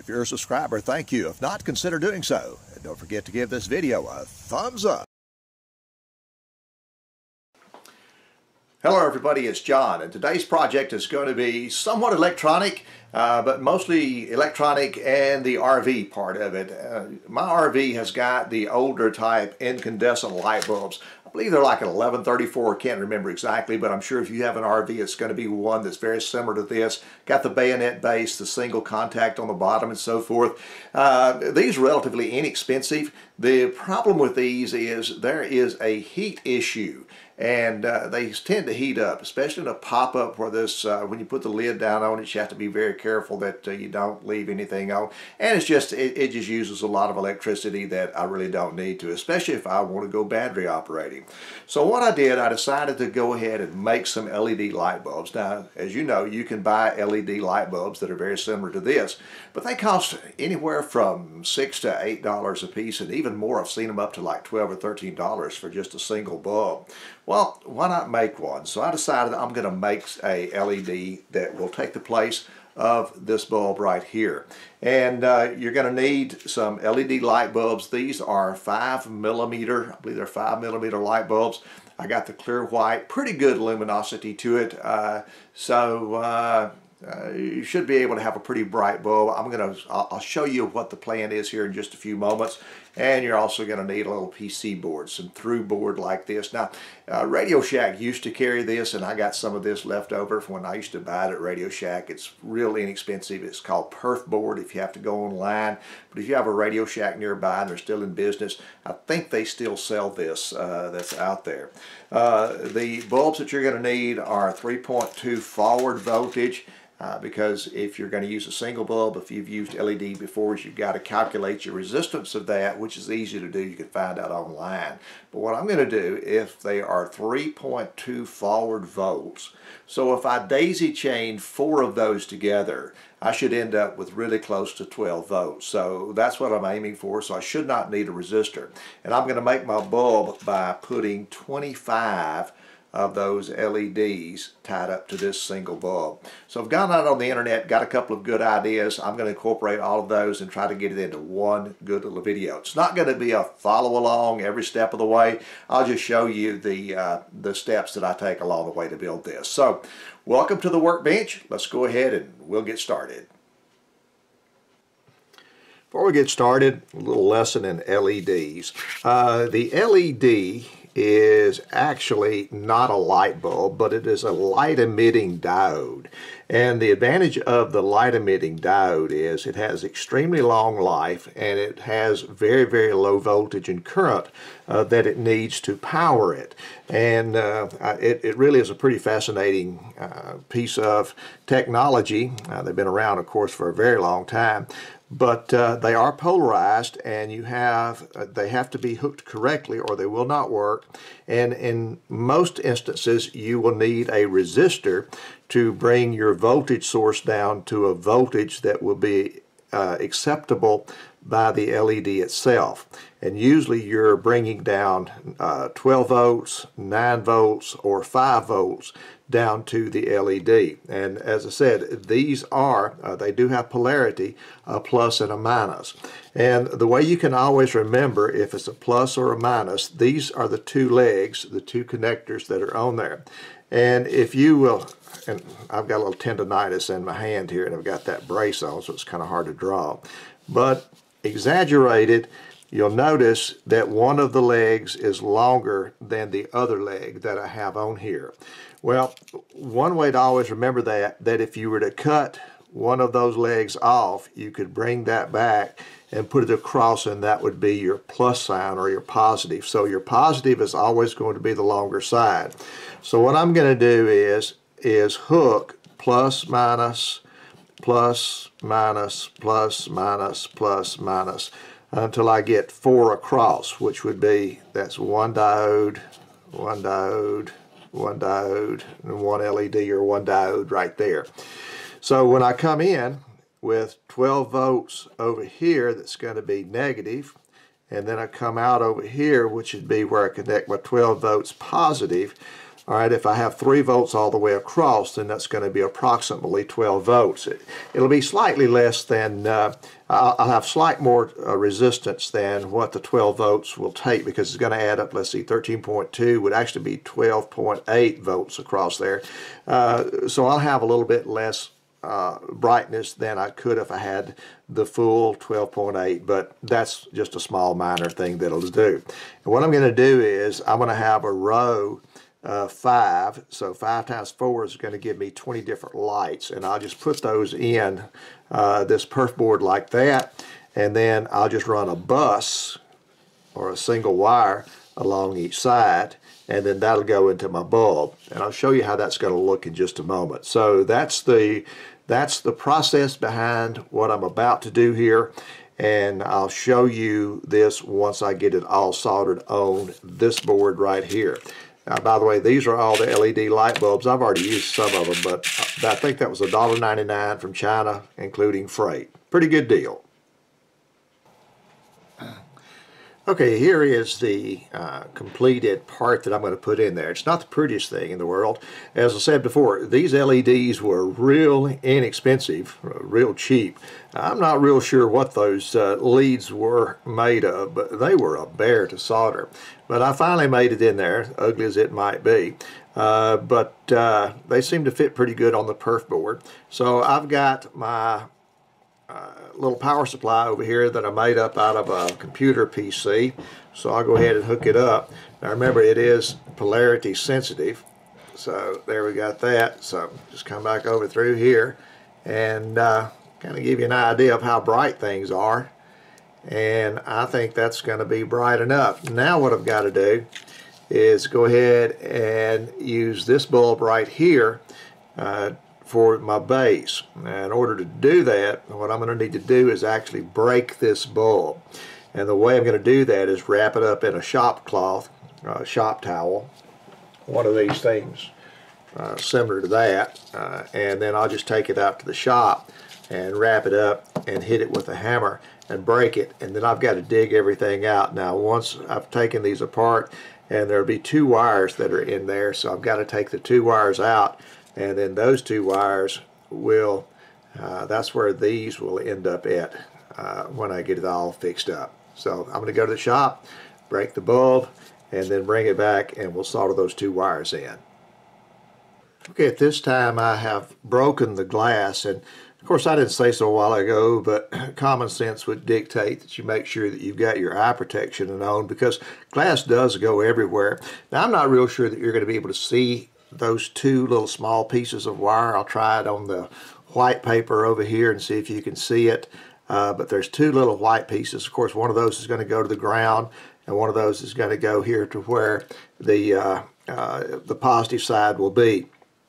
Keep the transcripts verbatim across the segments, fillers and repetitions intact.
If you're a subscriber, thank you. If not, consider doing so. And don't forget to give this video a thumbs up. Hello everybody, it's John, and today's project is going to be somewhat electronic, uh, but mostly electronic and the R V part of it. Uh, my R V has got the older type incandescent light bulbs. I believe they're like an eleven thirty-four, can't remember exactly, but I'm sure if you have an R V it's going to be one that's very similar to this. Got the bayonet base, the single contact on the bottom and so forth. Uh, these are relatively inexpensive. The problem with these is there is a heat issue. And uh, they tend to heat up, especially in a pop-up where this, uh, when you put the lid down on it, you have to be very careful that uh, you don't leave anything on. And it's just, it, it just uses a lot of electricity that I really don't need to, especially if I want to go battery operating. So what I did, I decided to go ahead and make some L E D light bulbs. Now, as you know, you can buy L E D light bulbs that are very similar to this, but they cost anywhere from six to eight dollars a piece, and even more. I've seen them up to like twelve or thirteen dollars for just a single bulb. Well, why not make one? So I decided I'm going to make a L E D that will take the place of this bulb right here. And uh, you're going to need some L E D light bulbs. These are five millimeter, I believe they're five millimeter light bulbs. I got the clear white, pretty good luminosity to it. Uh, so uh, uh, you should be able to have a pretty bright bulb. I'm going to, I'll show you what the plan is here in just a few moments. And you're also going to need a little P C board, some through board like this. Now, uh, Radio Shack used to carry this, and I got some of this left over from when I used to buy it at Radio Shack. It's real inexpensive. It's called perf board if you have to go online. But if you have a Radio Shack nearby and they're still in business, I think they still sell this uh, that's out there. Uh, the bulbs that you're going to need are three point two forward voltage. Uh, because if you're going to use a single bulb, if you've used L E D before, you've got to calculate your resistance of that, which is easy to do. You can find out online. But what I'm going to do, if they are three point two forward volts, so if I daisy chain four of those together, I should end up with really close to twelve volts. So that's what I'm aiming for, so I should not need a resistor. And I'm going to make my bulb by putting twenty-five of those L E Ds tied up to this single bulb. So I've gone out on the internet, got a couple of good ideas. I'm going to incorporate all of those and try to get it into one good little video. It's not going to be a follow along every step of the way. I'll just show you the, uh, the steps that I take along the way to build this. So welcome to the workbench. Let's go ahead and we'll get started. Before we get started, a little lesson in L E Ds. Uh, the L E D is actually not a light bulb, but it is a light emitting diode. And the advantage of the light emitting diode is it has extremely long life, and it has very, very low voltage and current uh, that it needs to power it. And uh, it, it really is a pretty fascinating uh, piece of technology. Uh, they've been around, of course, for a very long time. But uh, they are polarized, and you have uh, they have to be hooked correctly or they will not work. And in most instances you will need a resistor to bring your voltage source down to a voltage that will be uh, acceptable by the L E D itself. And usually you're bringing down uh, twelve volts, nine volts, or five volts down to the L E D. And as I said, these are, uh, they do have polarity, a plus and a minus. And the way you can always remember if it's a plus or a minus, these are the two legs, the two connectors that are on there. And if you will, and I've got a little tendonitis in my hand here, and I've got that brace on, so it's kind of hard to draw. But exaggerated, you'll notice that one of the legs is longer than the other leg that I have on here. Well, one way to always remember that, that if you were to cut one of those legs off, you could bring that back and put it across, and that would be your plus sign or your positive. So your positive is always going to be the longer side. So what I'm going to do is, is hook plus, minus, plus, minus, plus, minus, plus, minus, until I get four across, which would be, that's one diode, one diode, one diode, and one L E D or one diode right there. So when I come in with twelve volts over here, that's going to be negative, and then I come out over here, which would be where I connect my twelve volts positive, All right, if I have three volts all the way across, then that's going to be approximately twelve volts. It, it'll be slightly less than, uh, I'll, I'll have slight more uh, resistance than what the twelve volts will take, because it's going to add up, let's see, thirteen point two would actually be twelve point eight volts across there. Uh, so I'll have a little bit less uh, brightness than I could if I had the full twelve point eight, but that's just a small minor thing that it'll do. And what I'm going to do is I'm going to have a row Uh, five, so five times four is going to give me twenty different lights, and I'll just put those in uh, this perf board like that, and then I'll just run a bus or a single wire along each side, and then that'll go into my bulb, and I'll show you how that's going to look in just a moment. So that's the that's the process behind what I'm about to do here, and I'll show you this once I get it all soldered on this board right here. Now, by the way, these are all the L E D light bulbs. I've already used some of them, but I think that was a dollar ninety-nine from China, including freight. Pretty good deal. Okay, here is the uh, completed part that I'm going to put in there. It's not the prettiest thing in the world. As I said before, these L E Ds were real inexpensive, real cheap. I'm not real sure what those uh, leads were made of, but they were a bear to solder. But I finally made it in there, ugly as it might be. Uh, but uh, they seem to fit pretty good on the perf board. So I've got my Uh, little power supply over here that I made up out of a computer P C, so I'll go ahead and hook it up. Now remember, it is polarity sensitive, so there we got that. So just come back over through here and uh, kind of give you an idea of how bright things are, and I think that's going to be bright enough. Now what I've got to do is go ahead and use this bulb right here uh, for my base. Now, in order to do that, what I'm going to need to do is actually break this bulb, and the way I'm going to do that is wrap it up in a shop cloth, uh, shop towel, one of these things uh, similar to that, uh, and then I'll just take it out to the shop and wrap it up and hit it with a hammer and break it, and then I've got to dig everything out. Now once I've taken these apart, and there'll be two wires that are in there, so I've got to take the two wires out, and then those two wires will, uh, that's where these will end up at uh, when I get it all fixed up. So I'm going to go to the shop, break the bulb, and then bring it back, and we'll solder those two wires in. Okay, at this time I have broken the glass, and of course I didn't say so a while ago, but common sense would dictate that you make sure that you've got your eye protection on, because glass does go everywhere. Now I'm not real sure that you're going to be able to see those two little small pieces of wire. I'll try it on the white paper over here and see if you can see it. Uh, but there's two little white pieces. Of course, one of those is going to go to the ground, and one of those is going to go here to where the uh, uh, the positive side will be.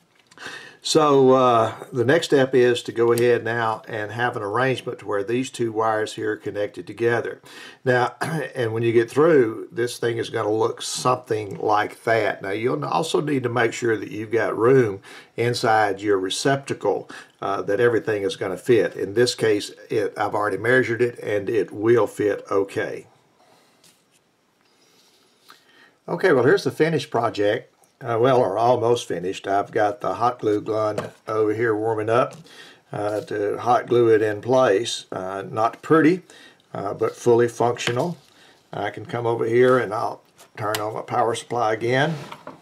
So uh, the next step is to go ahead now and have an arrangement to where these two wires here are connected together. Now, and when you get through, this thing is going to look something like that. Now, you'll also need to make sure that you've got room inside your receptacle uh, that everything is going to fit. In this case, it, I've already measured it, and it will fit okay. Okay, well, here's the finished project. Uh, well, or almost finished. I've got the hot glue gun over here warming up uh, to hot glue it in place. Uh, not pretty, uh, but fully functional. I can come over here and I'll turn on my power supply again,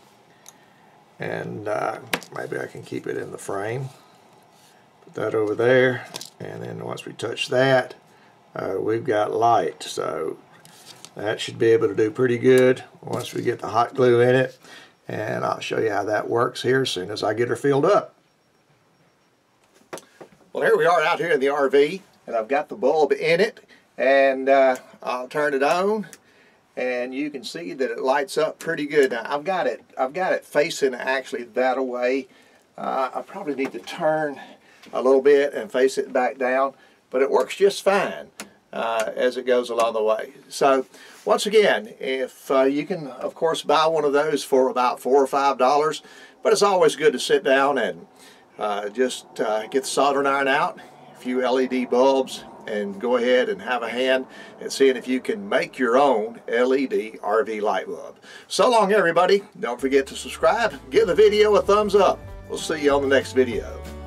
and uh, maybe I can keep it in the frame. Put that over there, and then once we touch that, uh, we've got light. So that should be able to do pretty good once we get the hot glue in it. And I'll show you how that works here as soon as I get her filled up. Well, here we are out here in the R V, and I've got the bulb in it, and uh, I'll turn it on, and you can see that it lights up pretty good. Now I've got it, I've got it facing actually that away. Uh, I probably need to turn a little bit and face it back down, but it works just fine uh, as it goes along the way. So once again, if uh, you can, of course, buy one of those for about four or five dollars, but it's always good to sit down and uh, just uh, get the soldering iron out, a few L E D bulbs, and go ahead and have a hand at seeing if you can make your own L E D R V light bulb. So long, everybody. Don't forget to subscribe. Give the video a thumbs up. We'll see you on the next video.